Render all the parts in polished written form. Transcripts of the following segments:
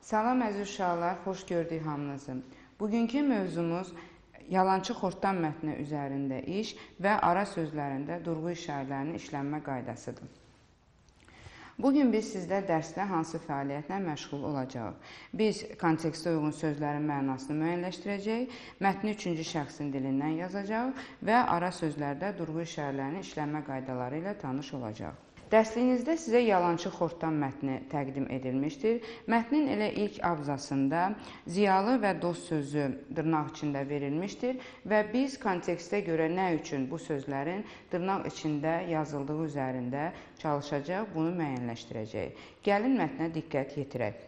Salam əziz uşaqlar, xoş gördük hamınızı. Bugünkü mövzumuz yalançı xortdan mətni üzərində iş və ara sözlərində durğu işarələrinin işlənmə qaydasıdır. Bugün biz sizdə dərsdə hansı fəaliyyətlə məşğul olacağıq? Biz kontekstə uyğun sözlərin mənasını müəyyənləşdirəcəyik, mətni 3-cü şəxsin dilindən yazacağıq və ara sözlərdə durğu işarələrinin işlənmə qaydaları ilə tanış olacağıq. Dərsliyinizdə sizə yalançı xortdan mətni təqdim edilmişdir. Mətnin elə ilk abzasında ziyalı və dost sözü dırnaq içində verilmişdir və biz kontekstə görə nə üçün bu sözlərin dırnaq içində yazıldığı üzərində çalışacaq, bunu müəyyənləşdirəcəyik. Gəlin mətnə diqqət yetirək.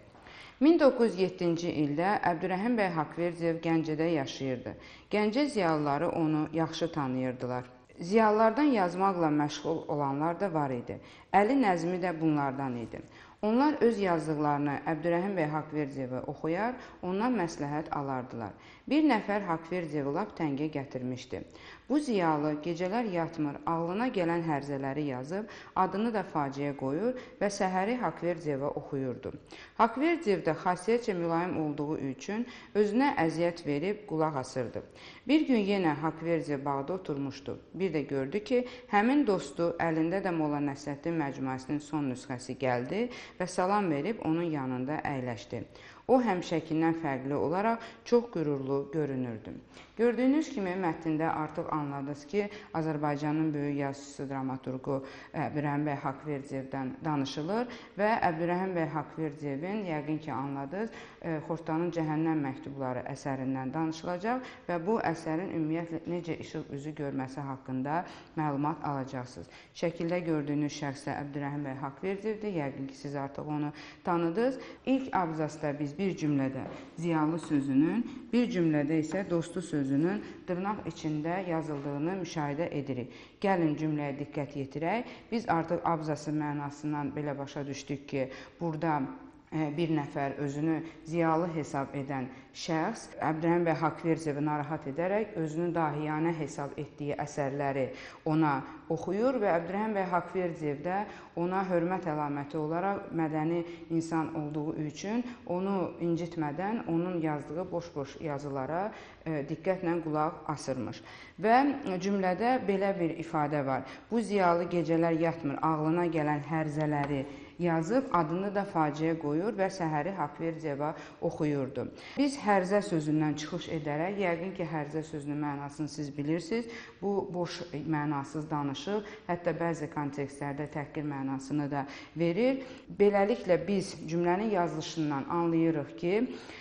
1907-ci ildə Əbdürrəhim bəy Haqverdiyev Gəncədə yaşayırdı. Gəncə ziyalıları onu yaxşı tanıyırdılar. Ziyalılardan yazmaqla məşğul olanlar da var idi. Əli Nəzmi də bunlardan idi. Onlar öz yazdıqlarını Əbdürrəhim bəy Haqverdiyevə oxuyar, ondan məsləhət alardılar. Bir nəfər Haqverdiyevi lap təngə gətirmişdi. Bu ziyalı gecələr yatmır, ağlına gələn hərzələri yazıb, adını da faciə qoyur və səhəri Haqverdiyevə oxuyurdu. Haqverdiyev də xasiyyətcə mülayim olduğu üçün özünə əziyyət verib qulaq asırdı. Bir gün yenə Haqverdiyev bağda oturmuşdu. Bir də gördü ki, həmin dostu əlində də Molla Nəsrəddin məcmuəsinin son nüsxəsi gəldi və salam verib onun yanında əyləşdi. O həmişəkindən fərqli olaraq çox qürurlu görünürdü. Gördüyünüz kimi mətndə artıq anladınız ki, Azərbaycanın böyük yazıçısı, dramaturqu Əbdürrəhim bəy Haqverdiyevdən danışılır və Əbdürrəhim bəy Haqverdiyevin, yəqin ki anladınız, Xortdanın Cəhənnəm məktubları əsərindən danışılacaq və bu əsərin ümumiyyətlə necə işıq üzü görməsi haqqında məlumat alacaqsınız. Şəkildə gördüyünüz şəxs də Əbdürrəhim bəy Haqverdiyevdir, yəqin ki siz artıq onu tanıdınız. İlk abzasda biz bir cümlədə ziyalı sözünün, bir cümlədə isə dostu sözünün dırnaq içində yazıldığını müşahidə edirik. Gəlin cümləyə diqqət yetirək. Biz artıq abzasın mənasından belə başa düşdük ki, burada bir nəfər özünü ziyalı hesab edən şəxs Əbdürrəhim bəy Haqverdiyevi narahat edərək özünü dahiyanə hesab etdiyi əsərləri ona oxuyur və Əbdürrəhim bəy Haqverdiyev də ona hörmət əlaməti olaraq mədəni insan olduğu üçün onu incitmədən onun yazdığı boş-boş yazılara diqqətlə qulaq asırmış. Və cümlədə belə bir ifadə var. Bu ziyalı gecələr yatmır, ağlına gələn hərzələri yazıb, adını da faciə qoyur və səhəri Haqverdiyeva oxuyurdu. Biz hərzə sözündən çıxış edərək, yəqin ki, hərzə sözünün mənasını siz bilirsiniz. Bu, boş mənasız danışıq, hətta bəzi kontekstlərdə təhqir mənasını da verir. Beləliklə, biz cümlənin yazılışından anlayırıq ki,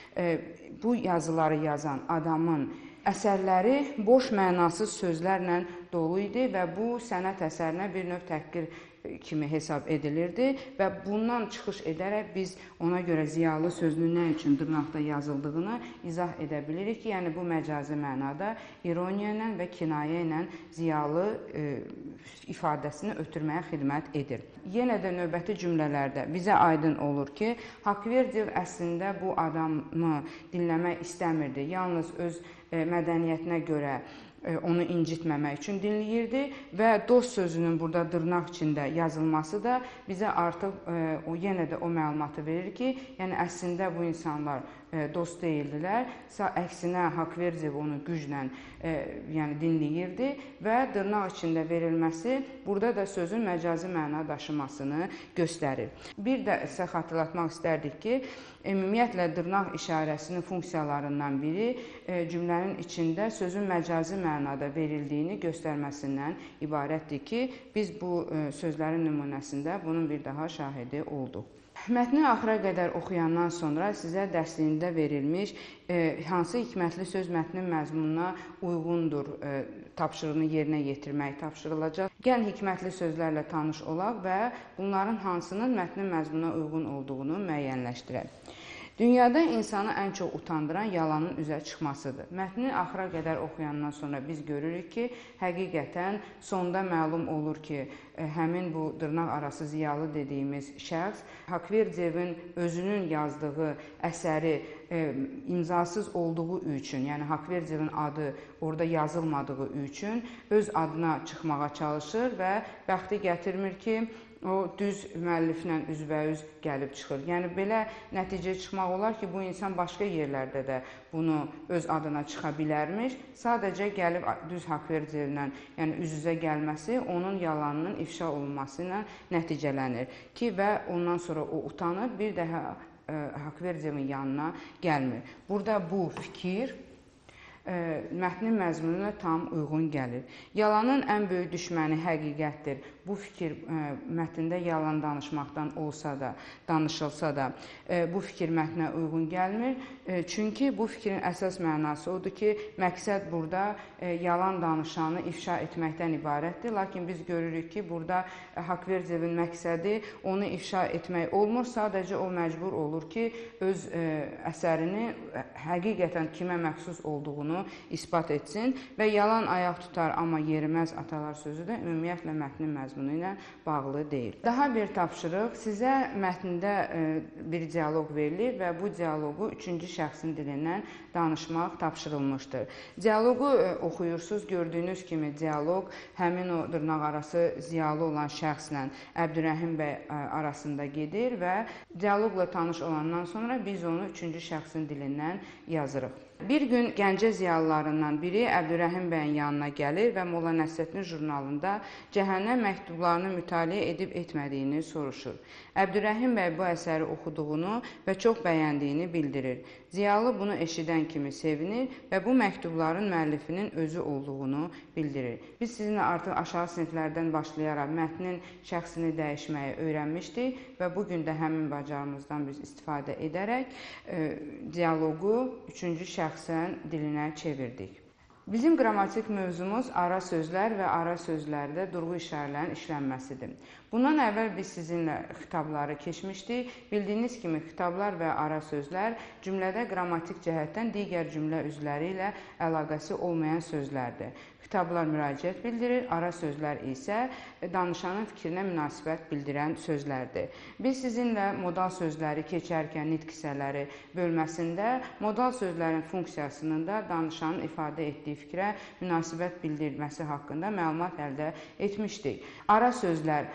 bu yazıları yazan adamın əsərləri boş mənasız sözlərlə dolu idi və bu sənət əsərinə bir növ təhqir kimi hesab edilirdi və bundan çıxış edərək biz ona görə ziyalı sözünün nə üçün dırnaqda yazıldığını izah edə bilirik ki, yəni bu məcazi mənada ironiya ilə və kinayə ilə ziyalı ifadəsini ötürməyə xidmət edir. Yenə də növbəti cümlələrdə bizə aydın olur ki, Haqverdiyev əslində bu adamı dinləmək istəmirdi. Yalnız öz mədəniyyətinə görə onu incitməmək üçün dinləyirdi və dost sözünün burada dırnaq içində yazılması da bizə artıq yenə də o məlumatı verir ki, yəni əslində bu insanlar dost deyildilər. Əksinə Haqverdiyev onu güclə dinləyirdi və dırnaq içində verilməsi burada da sözün məcazi məna daşımasını göstərir. Bir də sizə xatırlatmaq istərdik ki, ümumiyyətlə dırnaq işarəsinin funksiyalarından biri cümlənin içində sözün məcazi mənada verildiğini göstərməsindən ibarətdir ki, biz bu sözlərin nümunəsində bunun bir daha şahidi olduq. Mətni axıra qədər oxuyandan sonra sizə dərsliyində verilmiş hansı hikmətli söz mətnin məzmununa uyğundur tapşırığını yerinə yetirmək tapşırılacaq. Gəlin hikmətli sözlərlə tanış olaq və bunların hansının mətnin məzmununa uyğun olduğunu müəyyənləşdirək. Dünyada insanı ən çox utandıran yalanın üzə çıxmasıdır. Mətni axıra qədər oxuyandan sonra biz görürük ki, həqiqətən sonda məlum olur ki, həmin bu dırnaq arası ziyalı dediyimiz şəxs Haqverdiyevin özünün yazdığı əsəri imzasız olduğu üçün, yəni Haqverdiyevin adı orada yazılmadığı üçün öz adına çıxmağa çalışır və bəxti gətirmir ki, o düz müəlliflə üzbəüz gəlib çıxır. Yəni belə nəticə çıxmaq olar ki, bu insan başqa yerlərdə də bunu öz adına çıxa bilərmiş. Sadəcə gəlib düz haqq-vericillə, yəni üz-üzə gəlməsi onun yalanının ifşa olunması ilə nəticələnir ki, və ondan sonra o utanır, bir daha haqq-vericilin yanına gəlmir. Burada bu fikir mətnin məzmununa tam uyğun gəlir. Yalanın ən böyük düşməni həqiqətdir. Bu fikir mətndə yalan danışmaqdan olsa da, danışılsa da bu fikir mətnə uyğun gəlmir. Çünki bu fikrin əsas mənası odur ki, məqsəd burada yalan danışanı ifşa etməkdən ibarətdir. Lakin biz görürük ki, burada haqq-vericilin məqsədi onu ifşa etmək olmur. Sadəcə o məcbur olur ki, öz əsərini həqiqətən kimə məxsus olduğunu isbat etsin və yalan ayaq tutar, amma yeriməz atalar sözü də ümumiyyətlə mətnin məzmunu ilə bağlı deyil. Daha bir tapşırıq, sizə mətndə bir dialoq verilir və bu dialoqu üçüncü şəxsin dilindən danışmaq tapşırılmışdır. Dialoqu oxuyursunuz, gördüyünüz kimi dialoq həmin o dırnaqarası ziyalı olan şəxslə Əbdürrəhim bəy arasında gedir və dialoqla tanış olandan sonra biz onu üçüncü şəxsin dilindən yazırıq. Bir gün Gəncə ziyalılarından biri Əbdürrəhim bəyin yanına gəlir və Molla Nəsrəddin jurnalında Cəhənnəm məktublarını mütaliə edib etmədiyini soruşur. Əbdürrəhim bəy bu əsəri oxuduğunu və çox bəyəndiyini bildirir. Ziyalı bunu eşidən kimi sevinir və bu məktubların müəllifinin özü olduğunu bildirir. Biz sizinlə artıq aşağı siniflərdən başlayaraq mətnin şəxsini dəyişməyi öyrənmişdik və bugün də həmin bacarımızdan biz istifadə edərək dialoqu üçüncü şəxsən dilinə çevirdik. Bizim qrammatik mövzumuz ara sözlər və ara sözlərdə durğu işarələrin işlənməsidir. Bundan əvvəl biz sizinlə xitabları keçmişdik. Bildiyiniz kimi xitablar və ara sözlər cümlədə qrammatik cəhətdən digər cümlə üzvləri ilə əlaqəsi olmayan sözlərdir. Xitablar müraciət bildirir, ara sözlər isə danışanın fikrinə münasibət bildirən sözlərdir. Biz sizinlə modal sözləri keçərkən nitq hissələri bölməsində modal sözlərin funksiyasının da danışanın ifadə etdiyi fikrə münasibət bildirməsi haqqında məlumat əldə etmişdik. Ara sözlər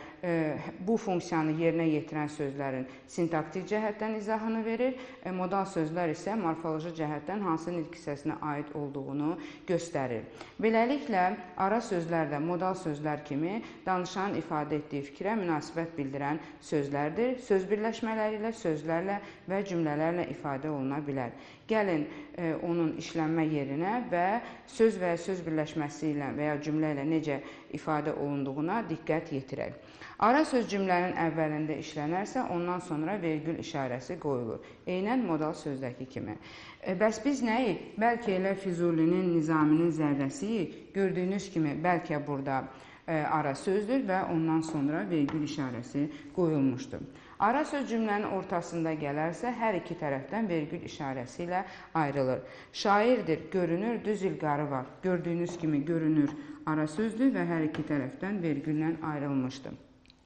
bu funksiyanı yerinə yetirən sözlərin sintaktik cəhətdən izahını verir, modal sözlər isə morfoloji cəhətdən hansı nitq hissəsinə aid olduğunu göstərir. Beləliklə, ara sözlər də modal sözlər kimi danışanın ifadə etdiyi fikrə münasibət bildirən sözlərdir. Söz birləşmələri ilə, sözlərlə və cümlələrlə ifadə oluna bilər. Gəlin onun işlənmə yerinə və söz və söz birləşməsi ilə və ya cümlə ilə necə ifadə olunduğuna diqqət yetirək. Ara söz cümlənin əvvəlində işlənərsə, ondan sonra vergül işarəsi qoyulur. Eynən modal sözdəki kimi. Bəs biz nəyik? Bəlkə elə Füzulinin Nizaminin zərrəsiyik. Gördüyünüz kimi bəlkə burada ara sözdür və ondan sonra vergül işarəsi qoyulmuşdur. Ara söz cümlənin ortasında gələrsə, hər iki tərəfdən vergül işarəsi ilə ayrılır. Şairdir, görünür, düz ilqarı var. Gördüyünüz kimi görünür ara sözdür və hər iki tərəfdən vergüllə ayrılmışdır.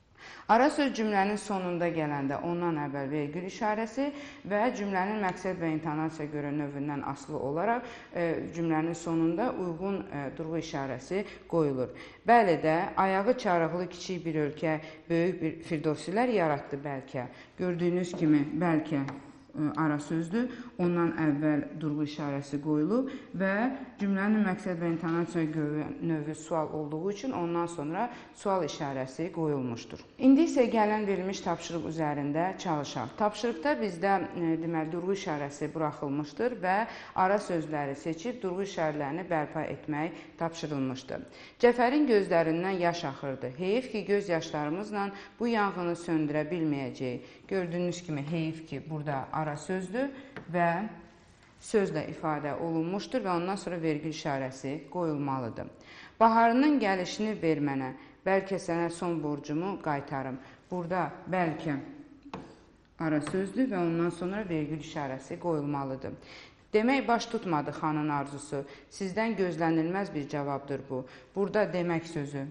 Ara söz cümlənin sonunda gələndə ondan əvvəl vergül işarəsi və cümlənin məqsəd və intonasiya görə növündən asılı olaraq cümlənin sonunda uyğun durğu işarəsi qoyulur. Bəli də, ayağı çarıqlı kiçik bir ölkə böyük bir firdovsilər yaratdı bəlkə. Gördüyünüz kimi bəlkə ara sözdür, ondan əvvəl durğu işarəsi qoyulub və cümlənin məqsəd və intonasiya növü sual olduğu üçün ondan sonra sual işarəsi qoyulmuşdur. İndi isə gələn verilmiş tapşırıq üzərində çalışaq. Tapşırıqda bizdə deməli durğu işarəsi buraxılmışdır və ara sözləri seçib durğu işarələrini bərpa etmək tapşırılmışdır. Cəfərin gözlərindən yaş axırdı. Heyif ki, göz yaşlarımızla bu yanğını söndürə bilməyəcəyik. Gördüyünüz kimi heyif ki, burada ara sözdür və sözlə ifadə olunmuşdur və ondan sonra vergül işarəsi qoyulmalıdır. Baharının gəlişini ver mənə, bəlkə sənə son borcumu qaytarım. Burada bəlkə ara sözdür və ondan sonra vergül işarəsi qoyulmalıdır. Demək baş tutmadı xanın arzusu, sizdən gözlənilməz bir cavabdır bu. Burada demək sözü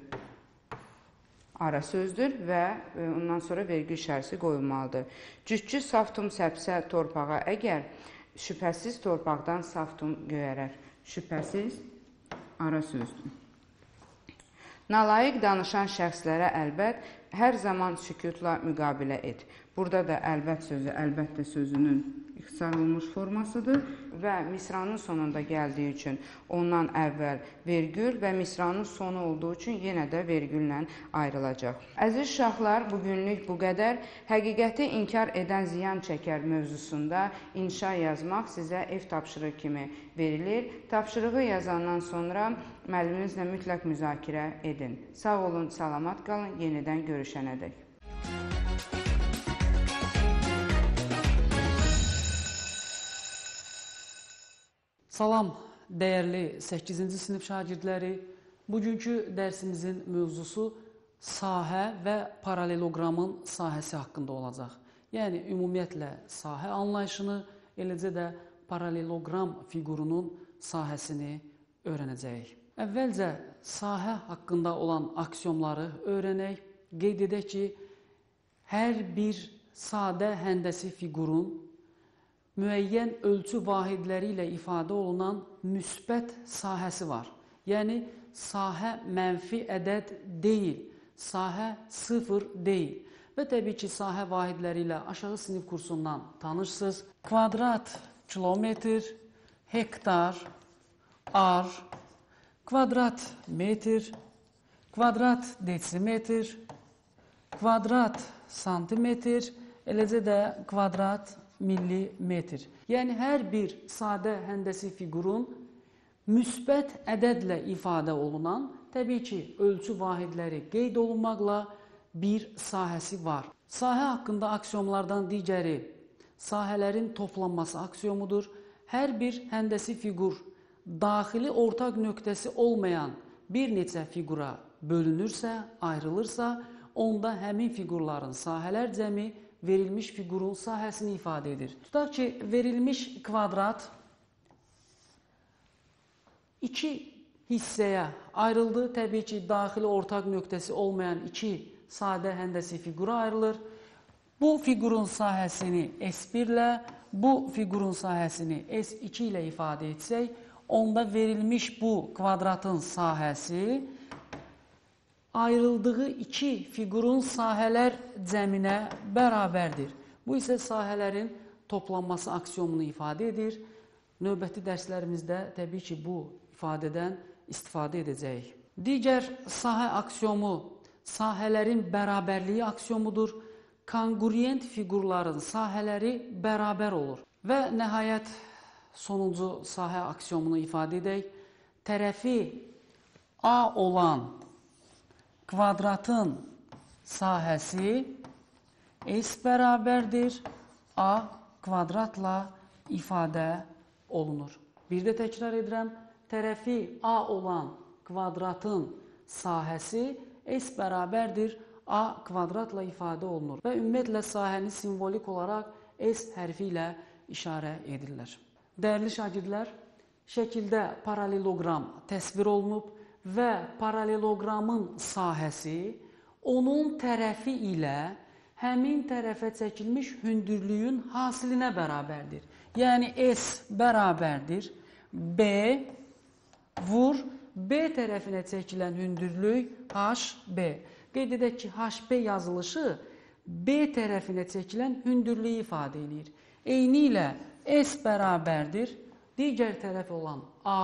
ara sözdür və ondan sonra vergül işarəsi qoyulmalıdır. Cütçü saf tum səpsə torpağa əgər, şübhəsiz torpaqdan saf tum göyərər. Şübhəsiz ara sözdür. Nalayiq danışan şəxslərə əlbət Hər zaman sükutla müqabilə et. Burada da əlbət sözü, əlbəttə sözünün ixtisar olunmuş formasıdır və misranın sonunda gəldiyi üçün ondan əvvəl vergül və misranın sonu olduğu üçün yenə də vergüllə ayrılacaq. Əziz uşaqlar, bugünlük bu qədər. Həqiqəti inkar edən ziyan çəkər mövzusunda inşa yazmaq sizə ev tapşırığı kimi verilir. Tapşırığı yazandan sonra müəlliminizlə mütləq müzakirə edin. Sağ olun, salamat qalın, yenidən görüşənədək. Salam, dəyərli 8-ci sinif şagirdləri. Bugünkü dərsimizin mövzusu sahə və paraleloqramın sahəsi haqqında olacaq. Yəni, ümumiyyətlə sahə anlayışını, eləcə də paraleloqram fiqurunun sahəsini öyrənəcəyik. Əvvəlcə sahə haqqında olan aksiyomları öyrənək. Qeyd edək ki, hər bir sadə həndəsi fiqurun müəyyən ölçü vahidləri ilə ifadə olunan müsbət sahəsi var. Yəni, sahə mənfi ədəd deyil, sahə sıfır deyil. Və təbii ki, sahə vahidləri ilə aşağı sinif kursundan tanışsınız. Kvadrat kilometr, hektar, ar, kvadrat metr, kvadrat desimetr, kvadrat santimetr, eləcə də kvadrat millimetr. Yəni, hər bir sadə həndəsi fiqurun müsbət ədədlə ifadə olunan, təbii ki, ölçü vahidləri qeyd olunmaqla bir sahəsi var. Sahə haqqında aksiyomlardan digəri sahələrin toplanması aksiyomudur. Hər bir həndəsi fiqur daxili ortaq nöqtəsi olmayan bir neçə fiqura bölünürsə, ayrılırsa, onda həmin fiqurların sahələr cəmi verilmiş fiqurun sahəsini ifadə edir. Tutaq ki, verilmiş kvadrat iki hissəyə ayrıldı. Təbii ki, daxili ortaq nöqtəsi olmayan iki sadə həndəsi fiqura ayrılır. Bu fiqurun sahəsini S1 ilə, bu fiqurun sahəsini S2 ilə ifadə etsək, onda verilmiş bu kvadratın sahəsi ayrıldığı iki fiqurun sahələr cəminə bərabərdir. Bu isə sahələrin toplanması aksiyomunu ifadə edir. Növbəti dərslərimizdə təbii ki, bu ifadədən istifadə edəcəyik. Digər sahə aksiyomu sahələrin bərabərliyi aksiyomudur. Kongruent fiqurların sahələri bərabər olur. Və nəhayət sonuncu sahə aksiyomunu ifadə edək. Tərəfi A olan kvadratın sahəsi S bərabərdir A kvadratla ifadə olunur. Bir də təkrar edirəm, tərəfi A olan kvadratın sahəsi S bərabərdir A kvadratla ifadə olunur. Və ümumiyyətlə sahəni simvolik olaraq S hərfi ilə işarə edirlər. Dəyərli şagirdlər, şəkildə paraleloqram təsvir olunub və paraleloqramın sahəsi onun tərəfi ilə həmin tərəfə çəkilmiş hündürlüyün hasilinə bərabərdir. Yəni, S bərabərdir B vur B tərəfinə çəkilən hündürlük HB. Qeyd edək ki, HB yazılışı B tərəfinə çəkilən hündürlüyü ifadə edir. Eyni ilə S bərabərdir digər tərəf olan A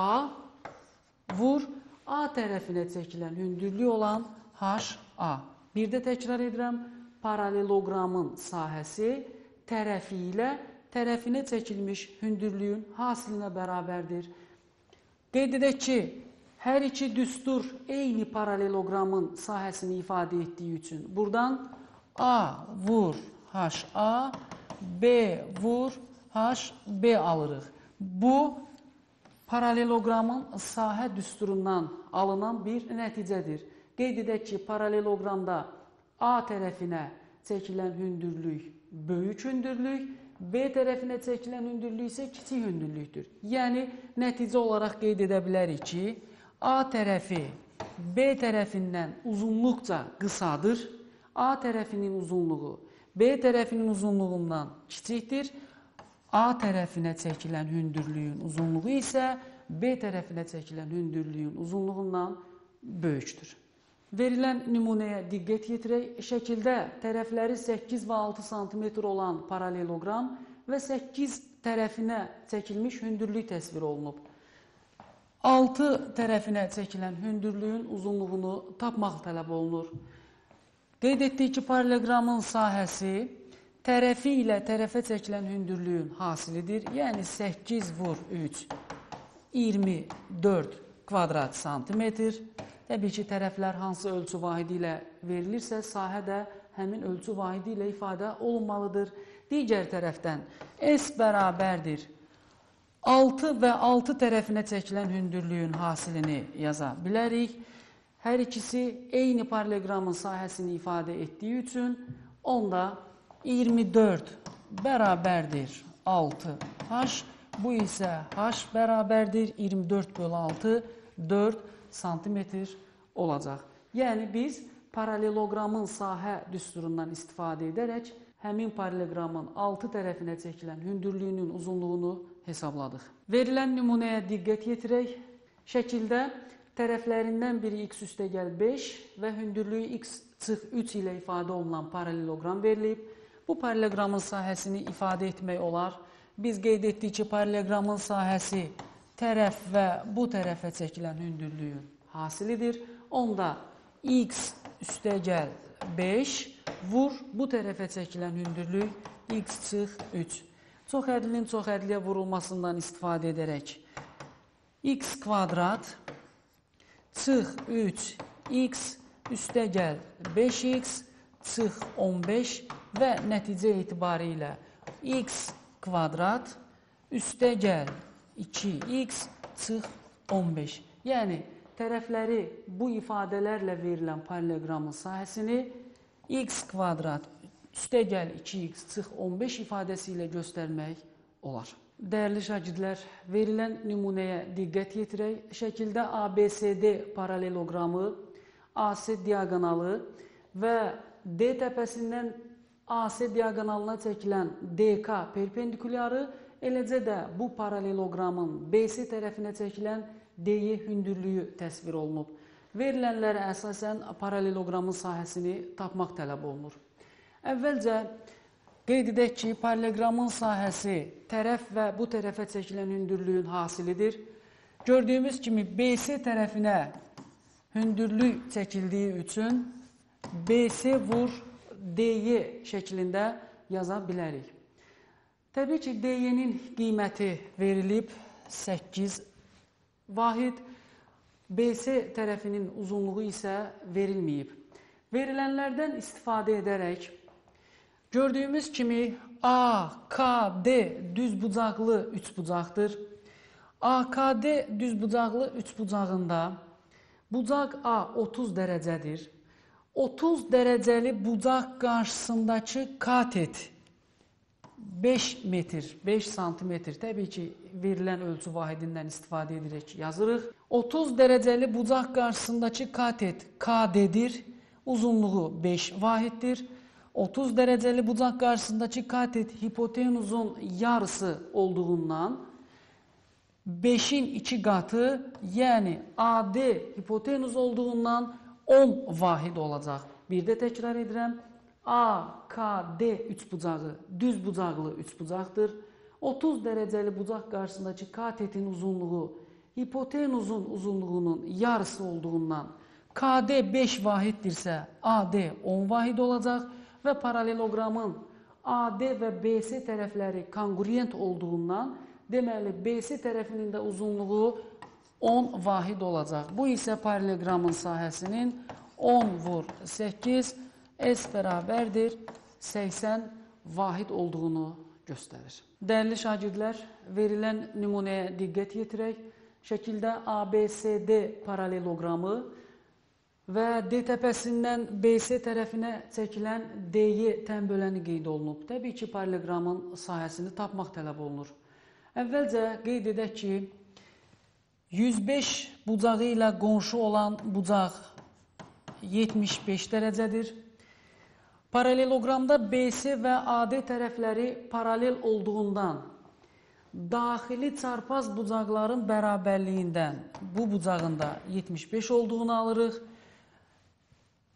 vur A tərəfinə çəkilən hündürlük olan HA. Bir də təkrar edirəm, paraleloqramın sahəsi tərəfi ilə tərəfinə çəkilmiş hündürlüyün hasilinə bərabərdir. Qeyd edək ki, hər iki düstur eyni paraleloqramın sahəsini ifadə etdiyi üçün buradan A vur HA, B vur HB alırıq. Bu, paraleloqramın sahə düsturundan alınan bir nəticədir. Qeyd edək ki, paraleloqramda A tərəfinə çəkilən hündürlük böyük hündürlük, B tərəfinə çəkilən hündürlük isə kiçik hündürlükdür. Yəni, nəticə olaraq qeyd edə bilərik ki, A tərəfi B tərəfindən uzunluqca qısadır, A tərəfinin uzunluğu B tərəfinin uzunluğundan kiçikdir, A tərəfinə çəkilən hündürlüyün uzunluğu isə B tərəfinə çəkilən hündürlüyün uzunluğundan böyükdür. Verilən nümunəyə diqqət yetirək. Şəkildə tərəfləri 8 və 6 sm olan paraleloqram və 8 tərəfinə çəkilmiş hündürlük təsvir olunub. 6 tərəfinə çəkilən hündürlüyün uzunluğunu tapmaq tələb olunur. Qeyd etdik ki, paraleloqramın sahəsi tərəfi ilə tərəfə çəkilən hündürlüyün hasilidir. Yəni 8 vur 3, 24 kvadrat santimetr. Təbii ki, tərəflər hansı ölçü vahidi ilə verilirsə, sahə də həmin ölçü vahidi ilə ifadə olunmalıdır. Digər tərəfdən S bərabərdir 6 və 6 tərəfinə çəkilən hündürlüyün hasilini yaza bilərik. Hər ikisi eyni paraleloqramın sahəsini ifadə etdiyi üçün onda 24 bərabərdir 6h, bu isə h bərabərdir 24 bölü 6, 4 santimetr olacaq. Yəni biz paraleloqramın sahə düsturundan istifadə edərək həmin paraleloqramın 6 tərəfinə çəkilən hündürlüyünün uzunluğunu hesabladıq. Verilən nümunəyə diqqət yetirək. Şəkildə tərəflərindən biri x üstəgəl 5 və hündürlüyü x çıx 3 ilə ifadə olunan paraleloqram verilib. Bu paraleloqramın sahəsini ifadə etmək olar. Biz qeyd etdik ki, paraleloqramın sahəsi tərəf və bu tərəfə çəkilən hündürlüyün hasilidir. Onda x üstəgəl 5 vur bu tərəfə çəkilən hündürlük x çıx 3. Çox hədlinin çox hədliyə vurulmasından istifadə edərək x kvadrat çıx 3x üstəgəl 5x çıx 15 və nəticə etibarilə x kvadrat üstəgəl 2x çıx 15. Yəni, tərəfləri bu ifadələrlə verilən paraleloqramın sahəsini x kvadrat üstəgəl 2x çıx 15 ifadəsi ilə göstərmək olar. Dəyərli şagirdlər, verilən nümunəyə diqqət yetirək. Şəkildə ABCD paraleloqramı, AC diaqonalı və D təpəsindən AC diaqonalına çəkilən DK perpendikulyarı, eləcə də bu paraleloqramın BC tərəfinə çəkilən DY hündürlüyü təsvir olunub. Verilənlərə əsasən paraleloqramın sahəsini tapmaq tələb olunur. Əvvəlcə qeyd edək ki, paraleloqramın sahəsi tərəf və bu tərəfə çəkilən hündürlüyün hasilidir. Gördüyümüz kimi BC tərəfinə hündürlük çəkildiyi üçün BC vur DY şəklində yaza bilərik. Təbii ki, DY-nin qiyməti verilib 8 vahid, BC tərəfinin uzunluğu isə verilməyib. Verilənlərdən istifadə edərək gördüyümüz kimi AKD düzbucaqlı üçbucaqdır. AKD düzbucaqlı üçbucağında bucaq A 30 dərəcədir. 30 dərəcəli bucaq qarşısındakı katet 5 metr, 5 santimetr, təbii ki, verilən ölçü vahidindən istifadə edərək yazırıq. 30 dərəcəli bucaq qarşısındakı katet KD-dir, uzunluğu 5 vahiddir. 30 dərəcəli bucaq qarşısındakı katet hipotenuzun yarısı olduğundan 5-in 2 qatı, yəni AD hipotenuz olduğundan 10 vahid olacaq. Bir də təkrar edirəm. AKD üçbucağı düzbucaqlı üçbucaqdır. 30 dərəcəli bucaq qarşısındakı katetin uzunluğu hipotenuzun uzunluğunun yarısı olduğundan KD 5 vahiddirsə AD 10 vahid olacaq və paraleloqramın AD və BC tərəfləri kongruent olduğundan deməli BC tərəfinin də uzunluğu 10 vahid olacaq. Bu isə paraleloqramın sahəsinin 10 vur 8 S bərabərdir 80 vahid olduğunu göstərir. Dəyərli şagirdlər, verilən nümunəyə diqqət yetirək. Şəkildə ABCD paraleloqramı və D təpəsindən BC tərəfinə çəkilən DY tənböləni qeyd olunub. Təbii ki, paraleloqramın sahəsini tapmaq tələb olunur. Əvvəlcə qeyd edək ki, 105 bucağı ilə qonşu olan bucaq 75 dərəcədir. Paraleloqramda BC və AD tərəfləri paralel olduğundan daxili çarpaz bucaqların bərabərliyindən bu bucağın da 75 olduğunu alırıq.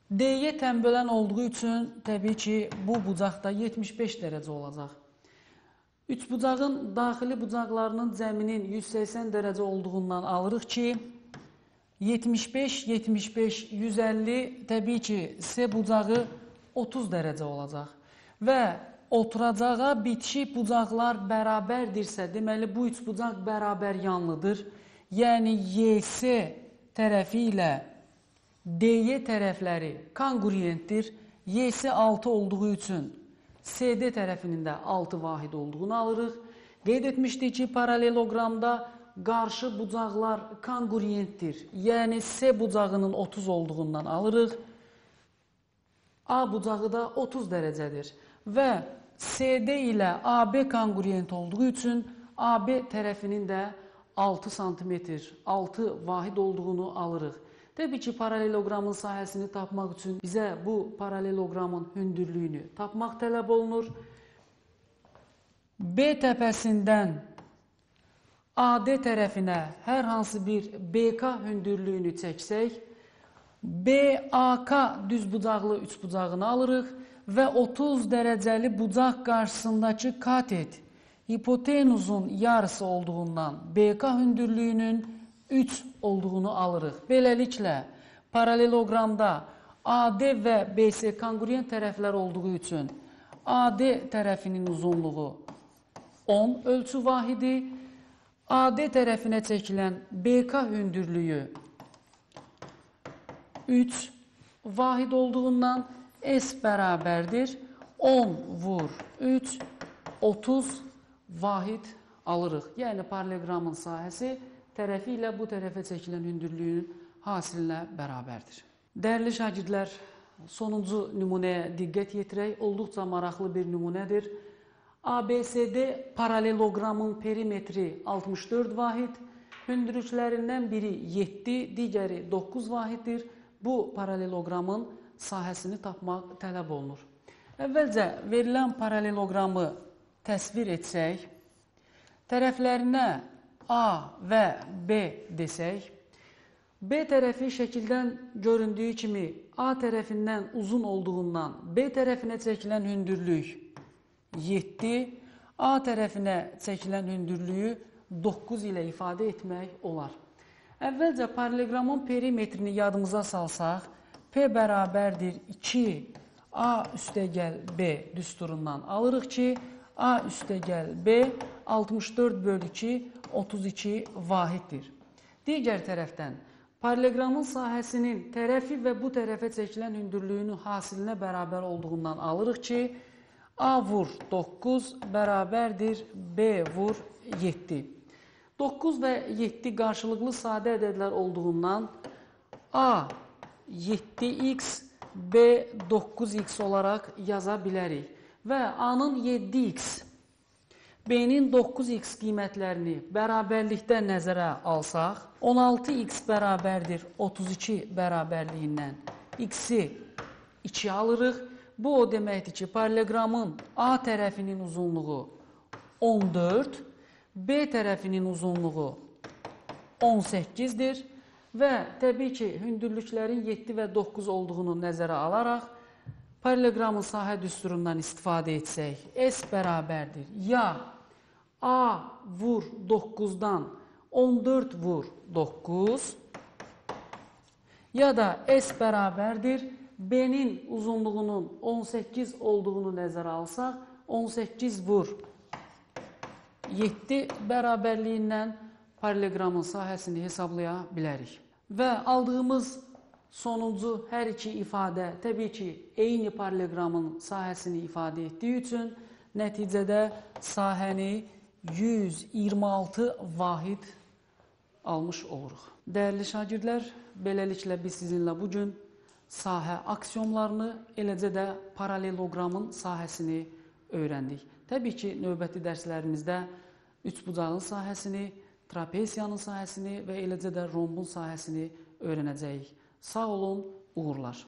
D-yə tənbölən olduğu üçün təbii ki, bu bucaqda 75 dərəcə olacaq. Üç bucağın daxili bucaqlarının cəminin 180 dərəcə olduğundan alırıq ki, 75, 75, 150 təbii ki, S bucağı 30 dərəcə olacaq. Və oturacağa bitişik bucaqlar bərabərdirsə, deməli bu üç bucaq bərabər yanlıdır. Yəni YS tərəfi ilə DY tərəfləri konqurentdir. YS 6 olduğu üçün CD tərəfinin də 6 vahid olduğunu alırıq. Qeyd etmişdik ki, paraleloqramda qarşı bucaqlar konqurentdir. Yəni S bucağının 30 olduğundan alırıq. A bucağı da 30 dərəcədir. Və CD ilə AB konqurent olduğu üçün AB tərəfinin də 6 sm, 6 vahid olduğunu alırıq. Təbii ki, paraleloqramın sahəsini tapmaq üçün bizə bu paraleloqramın hündürlüyünü tapmaq tələb olunur. B təpəsindən AD tərəfinə hər hansı bir BK hündürlüyünü çəksək, BAK düzbucaqlı üçbucağını alırıq və 30 dərəcəli bucaq qarşısındakı katet hipotenuzun yarısı olduğundan BK hündürlüyünün 3 olduğunu alırıq. Beləliklə, paraleloqramda AD və BS konqurent tərəflər olduğu üçün AD tərəfinin uzunluğu 10 ölçü vahidi, AD tərəfinə çəkilən BK hündürlüyü 3 vahid olduğundan S bərabərdir. 10 vur 3, 30 vahid alırıq. Yəni, paraleloqramın sahəsi tərəfi ilə bu tərəfə çəkilən hündürlüyün hasilinə bərabərdir. Dəyərli şagirdlər, sonuncu nümunəyə diqqət yetirək. Olduqca maraqlı bir nümunədir. ABCD paraleloqramın perimetri 64 vahid, hündürlüklərindən biri 7, digəri 9 vahiddir. Bu paraleloqramın sahəsini tapmaq tələb olunur. Əvvəlcə verilən paraleloqramı təsvir etsək, tərəflərinə A və B desək, B tərəfi şəkildən göründüyü kimi A tərəfindən uzun olduğundan B tərəfinə çəkilən hündürlük 7, A tərəfinə çəkilən hündürlüyü 9 ilə ifadə etmək olar. Əvvəlcə paraleloqramın perimetrini yadımıza salsaq, P bərabərdir 2 A üstəgəl B düsturundan alırıq ki, A üstəgəl B 64 bölü 2 32 vahiddir. Digər tərəfdən, paraleloqramın sahəsinin tərəfi və bu tərəfə çəkilən hündürlüyünün hasilinə bərabər olduğundan alırıq ki, A vur 9 bərabərdir B vur 7. 9 və 7 qarşılıqlı sadə ədədlər olduğundan A 7x, B 9x olaraq yaza bilərik. Və A-nın 7x, B-nin 9x qiymətlərini bərabərlikdə nəzərə alsaq, 16x bərabərdir 32 bərabərliyindən x-i 2 alırıq. Bu o deməkdir ki, paraleloqramın A tərəfinin uzunluğu 14, B tərəfinin uzunluğu 18-dir və təbii ki, hündürlüklərin 7 və 9 olduğunu nəzərə alaraq paraleloqramın sahə düsturundan istifadə etsək, S bərabərdir ya A vur 9-dan 14 vur 9 ya da S bərabərdir B-nin uzunluğunun 18 olduğunu nəzərə alsaq, 18 vur 7 bərabərliyindən paraleloqramın sahəsini hesablaya bilərik. Və aldığımız sonuncu hər iki ifadə təbii ki, eyni paraleloqramın sahəsini ifadə etdiyi üçün nəticədə sahəni 126 vahid almış oluruq. Dəyərli şagirdlər, beləliklə biz sizinlə bugün sahə aksiyomlarını, eləcə də paraleloqramın sahəsini öyrəndik. Təbii ki, növbəti dərslərimizdə üçbucağın sahəsini, trapesiyanın sahəsini və eləcə də rombun sahəsini öyrənəcəyik. Sağ olun, uğurlar.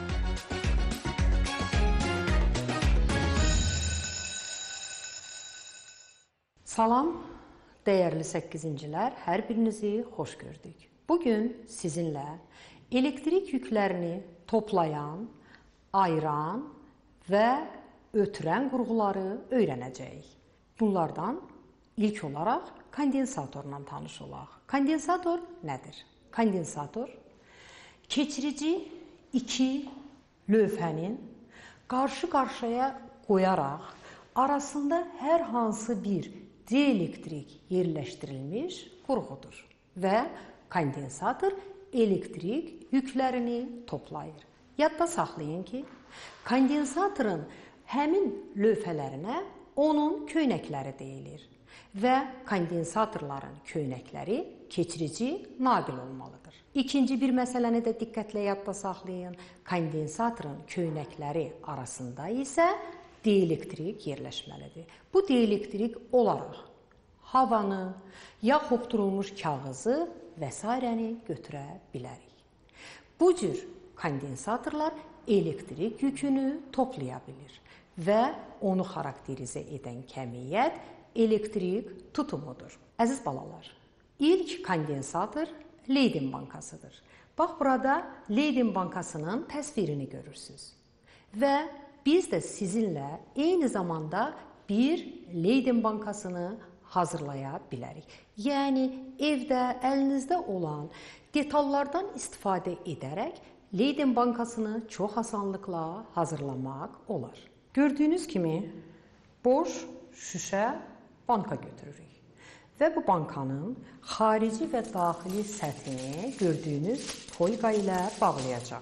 Salam, dəyərli 8-cilər, hər birinizi xoş gördük. Bugün sizinlə elektrik yüklərini toplayan, ayıran və ötürən qurğuları öyrənəcəyik. Bunlardan ilk olaraq kondensatorla tanış olaq. Kondensator nədir? Kondensator keçirici iki lövhənin qarşı-qarşıya qoyaraq arasında hər hansı bir dielektrik yerləşdirilmiş qurğudur və kondensator elektrik yüklərini toplayır. Yadda saxlayın ki, kondensatorun həmin lövhələrinə onun köynəkləri deyilir və kondensatorların köynəkləri keçirici naqil olmalıdır. İkinci bir məsələni də diqqətlə yadda saxlayın. Kondensatorun köynəkləri arasında isə dielektrik yerləşməlidir. Bu dielektrik olaraq havanı, yaxud durulmuş kağızı və s. götürə bilərik. Bu cür kondensatorlar elektrik yükünü toplaya bilir və onu xarakterizə edən kəmiyyət elektrik tutumudur. Əziz balalar, ilk kondensator Leyden bankasıdır. Bax, burada Leyden bankasının təsvirini görürsünüz. Və biz də sizinlə eyni zamanda bir Leyden bankasını hazırlaya bilərik. Yəni, evdə, əlinizdə olan detallardan istifadə edərək Leyden bankasını çox asanlıqla hazırlamaq olar. Gördüyünüz kimi boş şüşə banka götürürük. Və bu bankanın xarici və daxili səthini gördüyünüz folqa ilə bağlayacaq.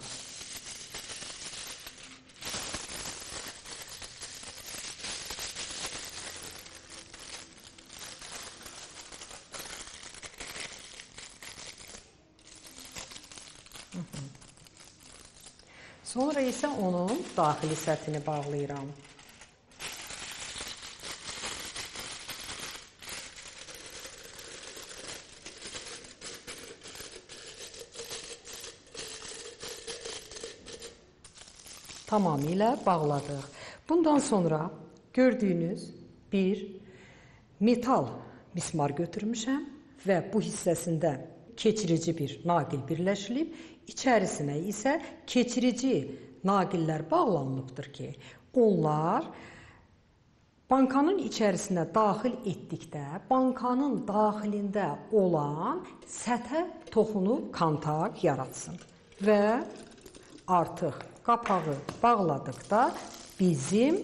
Sonra isə onun daxili səthini bağlayıram. Tamamilə bağladıq. Bundan sonra gördüyünüz bir metal mismar götürmüşəm və bu hissəsində keçirici bir naqil birləşilib, içərisinə isə keçirici naqillər bağlanılıbdır ki, onlar bankanın içərisinə daxil etdikdə bankanın daxilində olan səthə toxunub kontak yaratsın və artıq qapağı bağladıqda bizim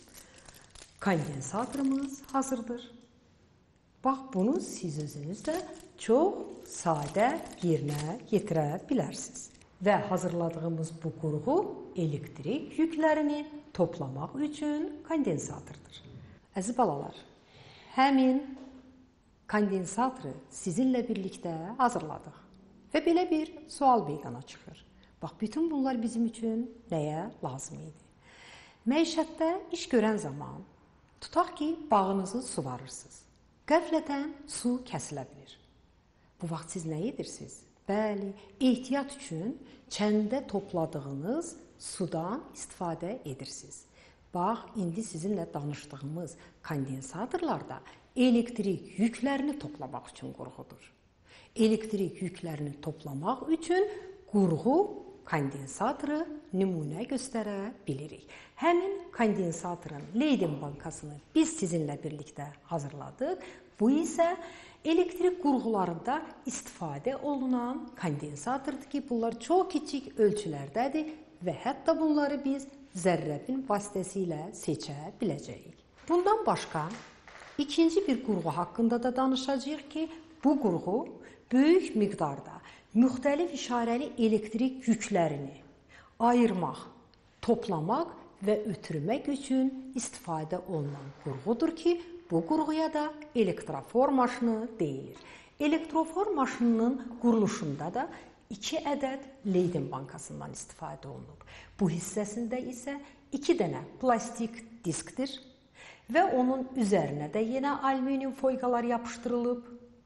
kondensatorumuz hazırdır. Bax, bunu siz özünüz də çox sadə yerinə yetirə bilərsiniz. Və hazırladığımız bu qurğu elektrik yüklərini toplamaq üçün kondensatordur. Əziz balalar, həmin kondensatoru sizinlə birlikdə hazırladıq və belə bir sual meydana çıxır. Bax, bütün bunlar bizim üçün nəyə lazım idi? Məişətdə iş görən zaman, tutaq ki, bağınızı suvarırsınız. Qəflətən su kəsilə bilir. Bu vaxt siz nə edirsiniz? Bəli, ehtiyat üçün çəndə topladığınız sudan istifadə edirsiniz. Bax, indi sizinlə danışdığımız kondensatorlarda elektrik yüklərini toplamaq üçün qurğudur. Elektrik yüklərini toplamaq üçün qurğu kondensatoru nümunə göstərə bilirik. Həmin kondensatorun Leyden bankasını biz sizinlə birlikdə hazırladıq. Bu isə elektrik qurğularında istifadə olunan kondensatordur ki, bunlar çox kiçik ölçülərdədir və hətta bunları biz zərrəbin vasitəsilə seçə biləcəyik. Bundan başqa ikinci bir qurğu haqqında da danışacağıq ki, bu qurğu böyük miqdarda müxtəlif işarəli elektrik yüklərini ayırmaq, toplamaq və ötürmək üçün istifadə olunan qurğudur ki, bu qurğuya da elektrofor maşını deyilir. Elektrofor maşınının quruluşunda da 2 ədəd Leyden bankasından istifadə olunub. Bu hissəsində isə 2 dənə plastik diskdir və onun üzərinə də yenə alüminium folqalar yapışdırılıb.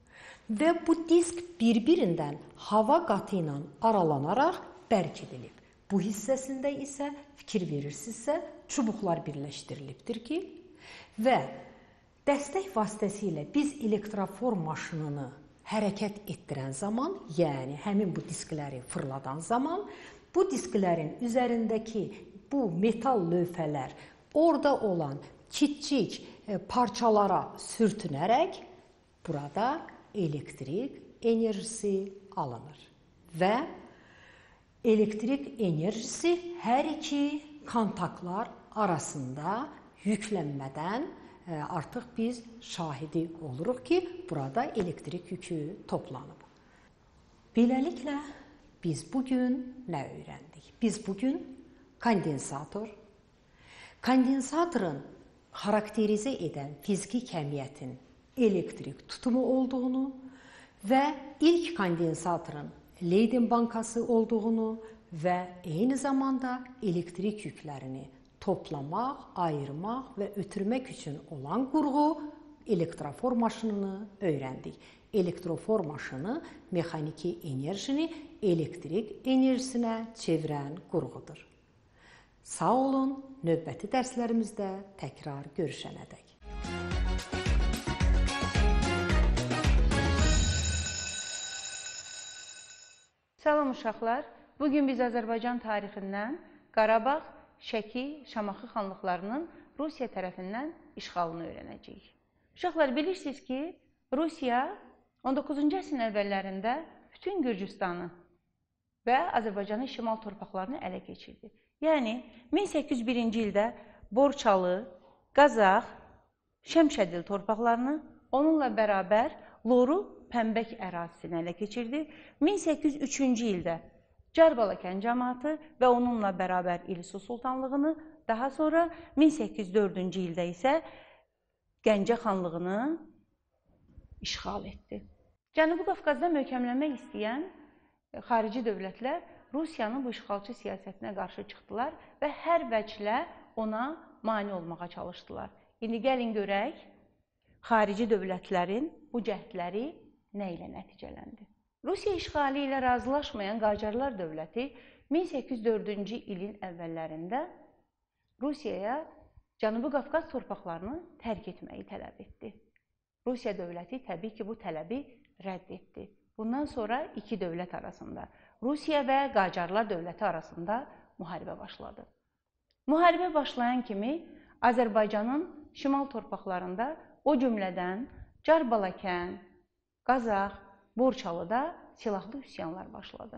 Və bu disk bir-birindən hava qatı ilə aralanaraq bərkidilib. Bu hissəsində isə fikir verirsinizsə, çubuqlar birləşdirilibdir ki, və dəstək vasitəsilə biz elektrofor maşınını hərəkət etdirən zaman, yəni həmin bu diskləri fırladan zaman, bu disklərin üzərindəki bu metal lövhələr orada olan kiçik parçalara sürtünərək burada elektrik enerjisi alınır və elektrik enerjisi hər iki kontaktlar arasında yüklənmədən artıq biz şahidi oluruq ki, burada elektrik yükü toplanıb. Beləliklə, biz bugün nə öyrəndik? Biz bugün kondensatorun xarakterizə edən fiziki kəmiyyətin elektrik tutumu olduğunu və ilk kondensatorun Leyden bankası olduğunu və eyni zamanda elektrik yüklərini toplamaq, ayırmaq və ötürmək üçün olan qurğu elektrofor maşınını öyrəndik. Elektrofor maşını mexaniki enerjini elektrik enerjisinə çevirən qurğudur. Sağ olun, növbəti dərslərimizdə təkrar görüşənədək. Salam uşaqlar, bugün biz Azərbaycan tarixindən Qarabağ, Şəki, Şamaxı xanlıqlarının Rusiya tərəfindən işğalını öyrənəcəyik. Uşaqlar, bilirsiniz ki, Rusiya 19-cu əsrin əvvəllərində bütün Gürcüstanı və Azərbaycanın şimal torpaqlarını ələ keçirdi. Yəni, 1801-ci ildə Borçalı, Qazax, Şəmşədil torpaqlarını, onunla bərabər Loru, Pəmbək ərazisini ələ keçirdi. 1803-cü ildə Carbalakən cəmaatı və onunla bərabər İlsu Sultanlığını, daha sonra 1804-cü ildə isə Gəncə xanlığını işğal etdi. Cənubi Qafqazda möhkəmlənmək istəyən xarici dövlətlər Rusiyanın bu işğalçı siyasətinə qarşı çıxdılar və hər vəclə ona mane olmağa çalışdılar. İndi gəlin görək, xarici dövlətlərin bu cəhdləri nə ilə nəticələndi? Rusiya işğalı ilə razılaşmayan Qacarlar dövləti 1804-cü ilin əvvəllərində Rusiyaya Cənubi Qafqaz torpaqlarını tərk etməyi tələb etdi. Rusiya dövləti təbii ki, bu tələbi rədd etdi. Bundan sonra iki dövlət arasında, Rusiya və Qacarlar dövləti arasında müharibə başladı. Müharibə başlayan kimi Azərbaycanın şimal torpaqlarında, o cümlədən Carbalakən, Qazax, Borçalıda silahlı üsyanlar başladı.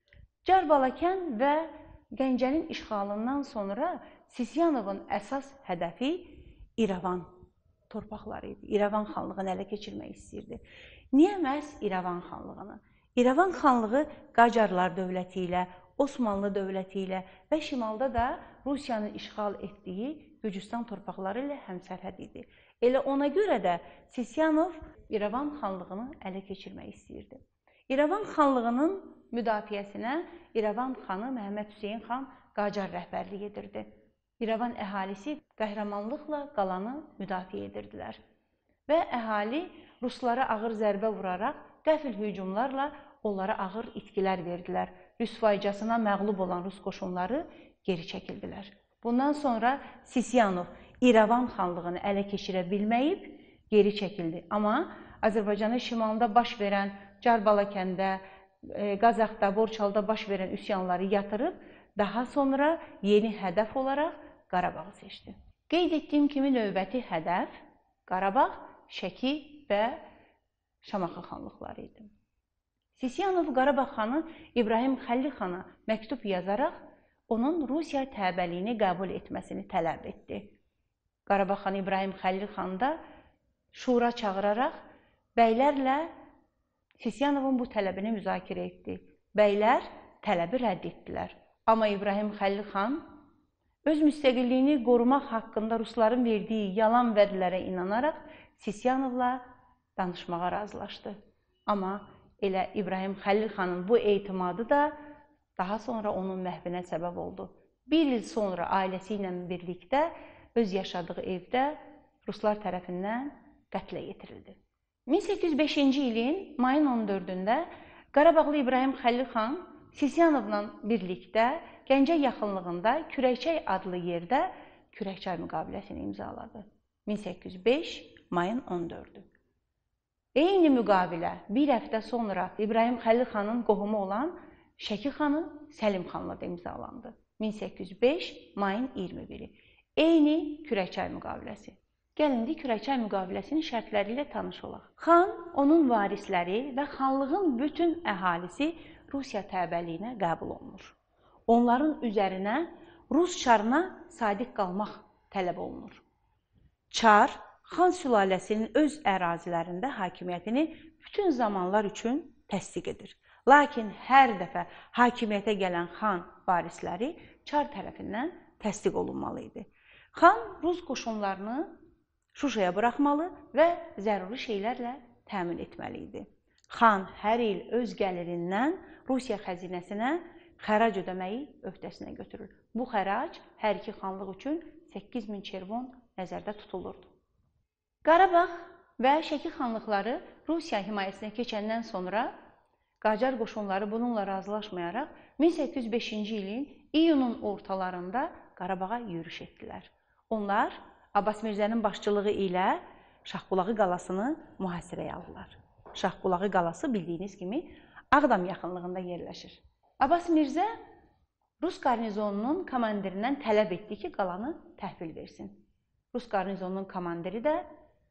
Carbalakən və Gəncənin işğalından sonra Sisyanovun əsas hədəfi İrəvan torpaqları idi. İrəvan xanlığını ələ keçirmək istəyirdi. Niyə məhz İrəvan xanlığını? İrəvan xanlığı Qacarlar dövləti ilə, Osmanlı dövləti ilə və şimalda da Rusiyanın işğal etdiyi Gürcüstan torpaqları ilə həmsərhəd idi. Elə ona görə də Sisyanov İrəvan xanlığını ələ keçirmək istəyirdi. İrəvan xanlığının müdafiəsinə İrəvan xanı Məhəmməd Hüseyin xan Qacar rəhbərlik edirdi. İrəvan əhalisi qəhrəmanlıqla qalanı müdafiə edirdilər. Və əhali ruslara ağır zərbə vuraraq, qəfil hücumlarla onlara ağır itkilər verdilər. Rüsvaycasına məğlub olan rus qoşunları geri çəkildilər. Bundan sonra Sisyanov İrəvan xanlığını ələ keçirə bilməyib, geri çəkildi. Amma Azərbaycanın şimalında baş verən Carbalakəndə, Qazaxda, Borçalıda baş verən üsyanları yatırıb, daha sonra yeni hədəf olaraq Qarabağı seçdi. Qeyd etdiyim kimi növbəti hədəf Qarabağ, Şəki və Şamaxı xanlıqları idi. Sisyanov Qarabağ xanı İbrahim Xəlil xana məktub yazaraq onun Rusiya təbəliyini qəbul etməsini tələb etdi. Qarabağ xanı İbrahim Xəlil xan da şura çağıraraq bəylərlə Sisyanovun bu tələbini müzakirə etdi. Bəylər tələbi rədd etdilər. Amma İbrahim Xəlil xan öz müstəqilliyini qorumaq haqqında rusların verdiyi yalan vədlərə inanaraq Sisyanovla danışmağa razılaşdı. Amma elə İbrahim Xəlil xanın bu etimadı da daha sonra onun məhvinə səbəb oldu. Bir il sonra ailəsi ilə birlikdə öz yaşadığı evdə ruslar tərəfindən qətlə yetirildi. 1805-ci ilin mayın 14-də Qarabağlı İbrahim Xəlil xan Sisyanovla birlikdə Gəncə yaxınlığında Kürəkçay adlı yerdə Kürəkçay müqaviləsini imzaladı. 1805 mayın 14-ü. Eyni müqavilə bir həftə sonra İbrahim Xəlil xanın qohumu olan Şəki xanı Səlim xanla da imzalandı. 1805 mayın 21-i. Eyni Kürəkçay müqaviləsi. Gəlin indi Kürəkçay müqaviləsinin şərtləri ilə tanış olaq. Xan, onun varisləri və xanlığın bütün əhalisi Rusiya təbəliyinə qəbul olunur. Onların üzərinə Rus çarına sadiq qalmaq tələb olunur. Çar, xan sülaləsinin öz ərazilərində hakimiyyətini bütün zamanlar üçün təsdiq edir. Lakin hər dəfə hakimiyyətə gələn xan varisləri çar tərəfindən təsdiq olunmalı idi. Xan Rus qoşunlarını Şuşaya buraxmalı və zəruri şeylərlə təmin etməli idi. Xan hər il öz gəlirindən Rusiya xəzinəsinə xərac ödəməyi öhdəsinə götürür. Bu xərac hər iki xanlıq üçün 8000 çervon nəzərdə tutulurdu. Qarabağ və Şəki xanlıqları Rusiya himayəsinə keçəndən sonra Qacar qoşunları bununla razılaşmayaraq 1805-ci ilin iyunun ortalarında Qarabağa yürüş etdilər. Onlar Abbas Mirzənin başçılığı ilə Şahbulağı qalasını mühasirəyə aldılar. Şahbulağı qalası bildiyiniz kimi Ağdam yaxınlığında yerləşir. Abbas Mirzə Rus qarnizonunun komandirindən tələb etdi ki, qalanı təhvil versin. Rus qarnizonunun komandiri də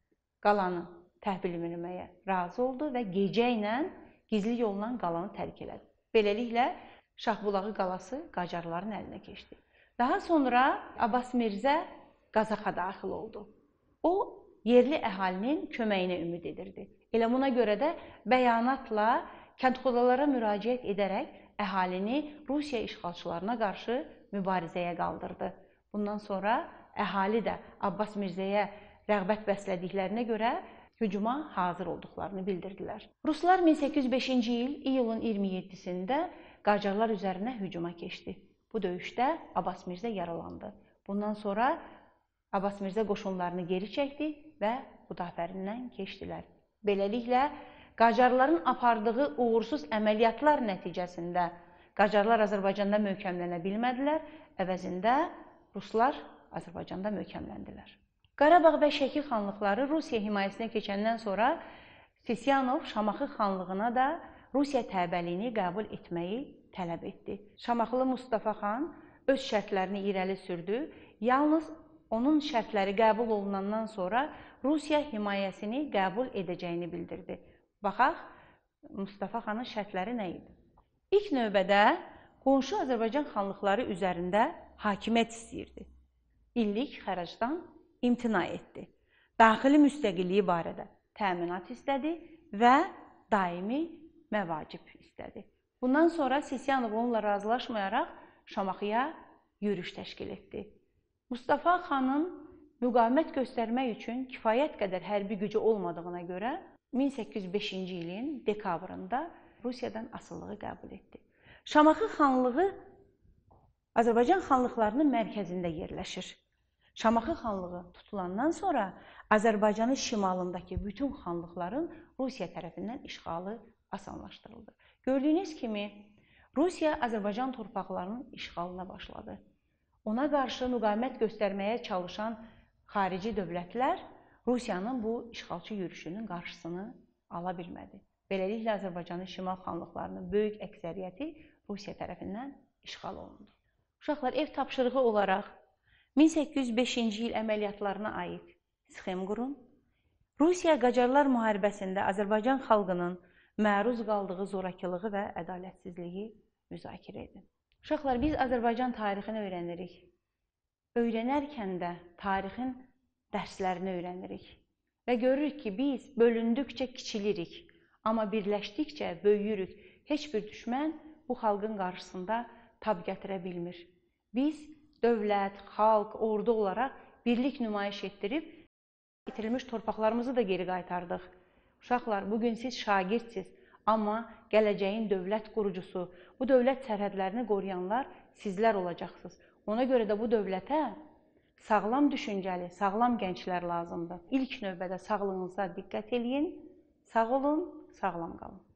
qalanı təhvil verməyə razı oldu və gecə ilə gizli yolla qalanı tərk elədi. Beləliklə, Şahbulağı qalası Qacarların əlinə keçdi. Daha sonra Abbas Mirzə Qazaxa daxil oldu. O, yerli əhalinin köməyinə ümid edirdi. Elə buna görə də bəyanatla kəndxudalara müraciət edərək əhalini Rusiya işğalçılarına qarşı mübarizəyə qaldırdı. Bundan sonra əhali də Abbas Mirzəyə rəğbət bəslədiklərinə görə hücuma hazır olduqlarını bildirdilər. Ruslar 1805-ci il iyulun 27-sində Qacarlar üzərinə hücuma keçdi. Bu döyüşdə Abbas Mirzə yaralandı. Bundan sonra Abbas Mirzə qoşunlarını geri çəkdi və Xudafərindən keçdilər. Beləliklə, Qacarların apardığı uğursuz əməliyyatlar nəticəsində Qacarlar Azərbaycanda möhkəmlənə bilmədilər, əvəzində Ruslar Azərbaycanda möhkəmləndilər. Qarabağ və Şəki xanlıqları Rusiya himayəsinə keçəndən sonra Sisyanov Şamaxı xanlığına da Rusiya təbəliyini qəbul etməyi tələb etdi. Şamaxılı Mustafa xan öz şərtlərini irəli sürdü. Yalnız onun şərtləri qəbul olunandan sonra Rusiya himayəsini qəbul edəcəyini bildirdi. Baxaq, Mustafa xanın şərtləri nə idi? İlk növbədə qonşu Azərbaycan xanlıqları üzərində hakimiyyət istəyirdi. İllik xəracdan imtina etdi. Daxili müstəqilliyi barədə təminat istədi və daimi məvacib istədi. Bundan sonra Sisyanov onunla razılaşmayaraq Şamaxıya yürüş təşkil etdi. Mustafa xanın müqavimət göstərmək üçün kifayət qədər hərbi gücü olmadığına görə 1805-ci ilin dekabrında Rusiyadan asılılığı qəbul etdi. Şamaxı xanlığı Azərbaycan xanlıqlarının mərkəzində yerləşir. Şamaxı xanlığı tutulandan sonra Azərbaycanın şimalındakı bütün xanlıqların Rusiya tərəfindən işğalı asanlaşdırıldı. Gördüyünüz kimi Rusiya Azərbaycan torpaqlarının işğalına başladı. Ona qarşı müqavimət göstərməyə çalışan xarici dövlətlər Rusiyanın bu işğalçı yürüşünün qarşısını ala bilmədi. Beləliklə, Azərbaycanın şimal xanlıqlarının böyük əksəriyyəti Rusiya tərəfindən işğal olundu. Uşaqlar, ev tapşırığı olaraq 1805-ci il əməliyyatlarına aid sxem qurun. Rusiya Qacarlar müharibəsində Azərbaycan xalqının məruz qaldığı zorakılığı və ədalətsizliyi müzakirə edin. Uşaqlar, biz Azərbaycan tarixini öyrənirik. Öyrənərkən də tarixin dərslərini öyrənirik. Və görürük ki, biz bölündükcə kiçilirik, amma birləşdikcə böyüyürük. Heç bir düşmən bu xalqın qarşısında tab gətirə bilmir. Biz dövlət, xalq, ordu olaraq birlik nümayiş etdirib, itirilmiş torpaqlarımızı da geri qaytardıq. Uşaqlar, bugün siz şagirdsiniz, amma gələcəyin dövlət qurucusu, bu dövlət sərhədlərini qoruyanlar sizlər olacaqsınız. Ona görə də bu dövlətə sağlam düşüncəli, sağlam gənclər lazımdır. İlk növbədə sağlığınıza diqqət edin, sağ olun, sağlam qalın.